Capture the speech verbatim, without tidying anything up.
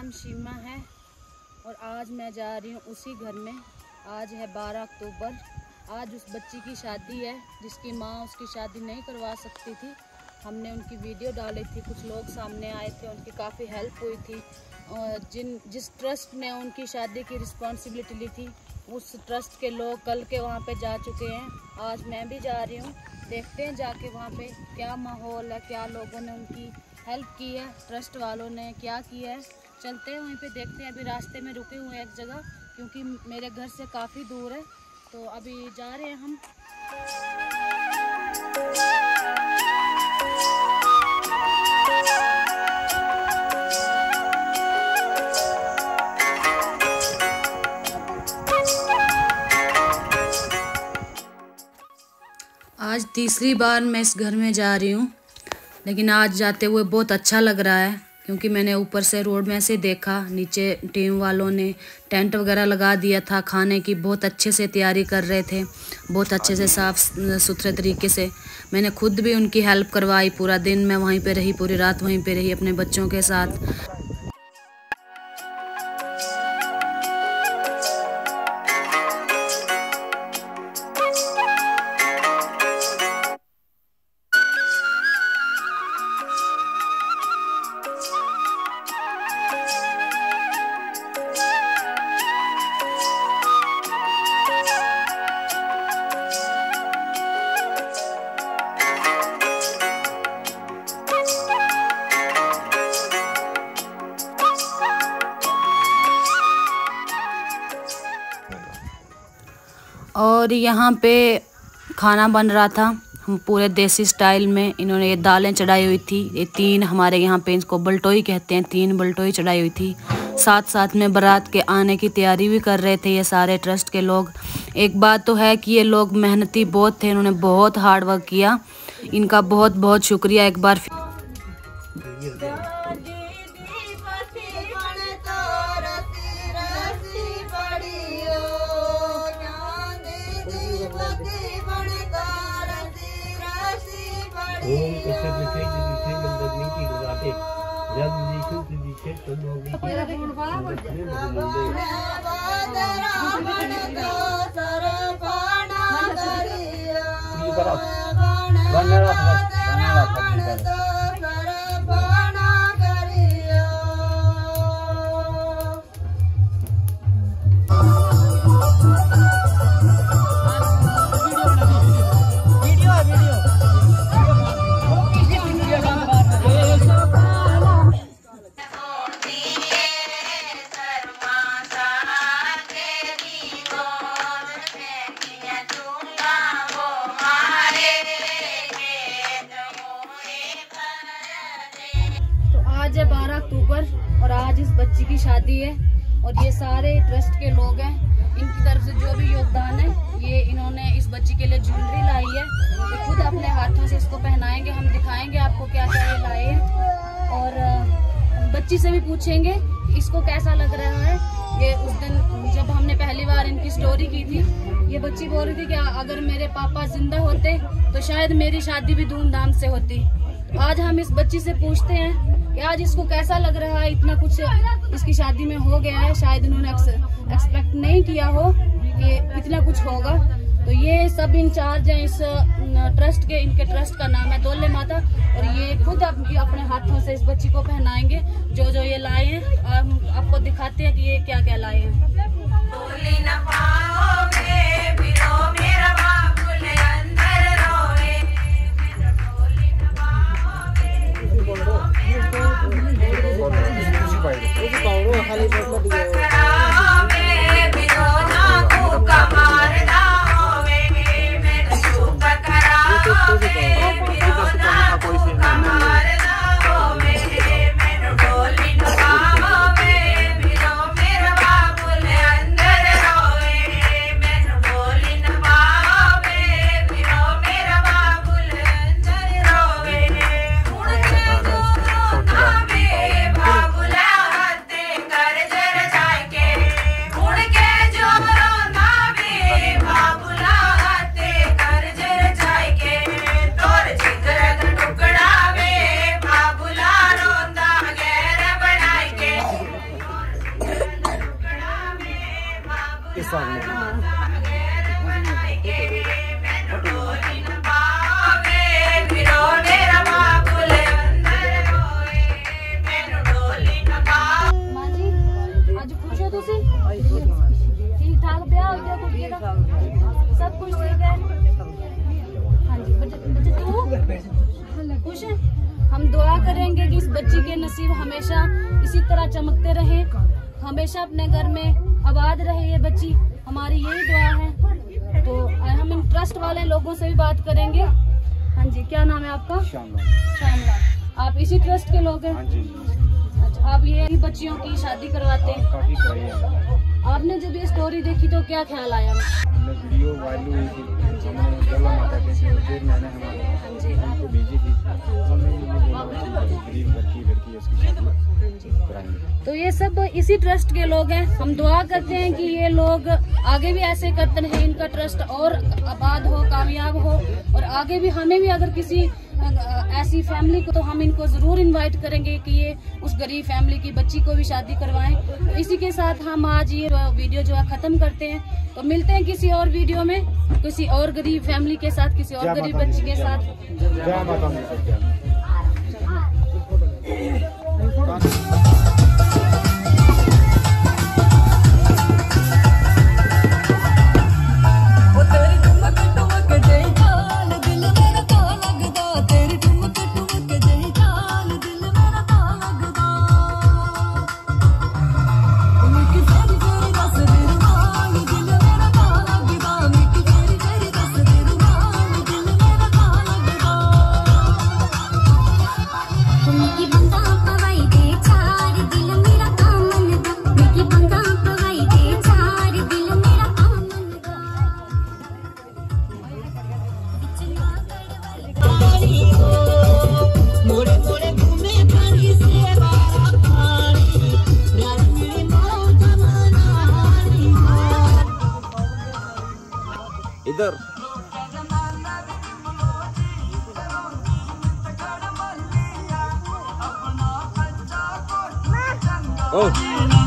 नाम शीमा है और आज मैं जा रही हूँ उसी घर में। आज है बारह अक्टूबर। आज उस बच्ची की शादी है जिसकी माँ उसकी शादी नहीं करवा सकती थी। हमने उनकी वीडियो डाली थी, कुछ लोग सामने आए थे, उनकी काफ़ी हेल्प हुई थी। और जिन जिस ट्रस्ट ने उनकी शादी की रिस्पॉन्सिबिलिटी ली थी उस ट्रस्ट के लोग कल के वहाँ पे जा चुके हैं। आज मैं भी जा रही हूँ, देखते हैं जाके वहाँ पे क्या माहौल है, क्या लोगों ने उनकी हेल्प की है, ट्रस्ट वालों ने क्या किया है। चलते हैं वहीं पे, देखते हैं। अभी रास्ते में रुके हुए हैं एक जगह क्योंकि मेरे घर से काफ़ी दूर है, तो अभी जा रहे हैं हम। आज तीसरी बार मैं इस घर में जा रही हूँ, लेकिन आज जाते हुए बहुत अच्छा लग रहा है क्योंकि मैंने ऊपर से रोड में से देखा, नीचे टीम वालों ने टेंट वगैरह लगा दिया था, खाने की बहुत अच्छे से तैयारी कर रहे थे, बहुत अच्छे से साफ़ सुथरे तरीके से। मैंने खुद भी उनकी हेल्प करवाई, पूरा दिन मैं वहीं पे रही, पूरी रात वहीं पे रही अपने बच्चों के साथ। और यहाँ पे खाना बन रहा था, हम पूरे देसी स्टाइल में। इन्होंने ये दालें चढ़ाई हुई थी, ये तीन हमारे यहाँ पे इसको बल्टोई कहते हैं, तीन बल्टोई चढ़ाई हुई थी। साथ साथ में बारात के आने की तैयारी भी कर रहे थे ये सारे ट्रस्ट के लोग। एक बात तो है कि ये लोग मेहनती बहुत थे, इन्होंने बहुत हार्ड वर्क किया। इनका बहुत बहुत शुक्रिया एक बार। ओम ऐसे दिखे दिखे गंदगी की लगाते जब दिखे दिखे तो लोग मेरा गुण बाबा रावण तो सरपना करियो ये करो बनरा बनरा बनरा सरपना करियो। आज है बारह अक्टूबर और आज इस बच्ची की शादी है और ये सारे ट्रस्ट के लोग हैं। इनकी तरफ से जो भी योगदान है, ये इन्होंने इस बच्ची के लिए ज्वेलरी लाई है, ये खुद अपने हाथों से इसको पहनाएंगे। हम दिखाएंगे आपको क्या क्या ये लाए हैं और बच्ची से भी पूछेंगे इसको कैसा लग रहा है। ये उस दिन जब हमने पहली बार इनकी स्टोरी की थी, ये बच्ची बोल रही थी कि अगर मेरे पापा जिंदा होते तो शायद मेरी शादी भी धूमधाम से होती। आज हम इस बच्ची से पूछते हैं कि आज इसको कैसा लग रहा है, इतना कुछ इसकी शादी में हो गया है, शायद इन्होंने एक्सपेक्ट नहीं किया हो कि इतना कुछ होगा। तो ये सब इंचार्ज हैं इस ट्रस्ट के, इनके ट्रस्ट का नाम है दौले माता और ये खुद आप, अपने हाथों से इस बच्ची को पहनाएंगे जो जो ये लाए हैं। हम आपको दिखाते हैं कि ये क्या क्या लाए हैं। Bolina कि इस बच्ची के नसीब हमेशा इसी तरह चमकते रहे, हमेशा अपने घर में आबाद रहे ये बच्ची, हमारी यही दुआ है। तो हम इन ट्रस्ट वाले लोगों से भी बात करेंगे। हाँ जी, क्या नाम है आपका? श्यामलाल। आप इसी ट्रस्ट के लोग हैं? हाँ जी। अच्छा, आप ये बच्चियों की शादी करवाते हैं? काफी कराई है। आपने जब ये स्टोरी देखी तो क्या ख्याल आया? हमने वीडियो वायरल हुई थी, हमने गला माता के फिर मैंने हमारे उनको भेजी थी, हमने ये बोला गरीब घर की लड़की है उसकी शादी कराएंगे। तो ये सब इसी ट्रस्ट के लोग हैं। हम दुआ करते हैं कि ये लोग आगे भी ऐसे करते रहे, इनका ट्रस्ट और आबाद हो, कामयाब हो, और आगे भी हमें भी अगर किसी ऐसी फैमिली को, तो हम इनको जरूर इनवाइट करेंगे कि ये उस गरीब फैमिली की बच्ची को भी शादी करवाएं। तो इसी के साथ हम आज ये वीडियो जो है खत्म करते हैं। तो मिलते हैं किसी और वीडियो में, किसी और गरीब फैमिली के साथ, किसी और गरीब बच्ची के साथ। जय माता दी। इधर ओ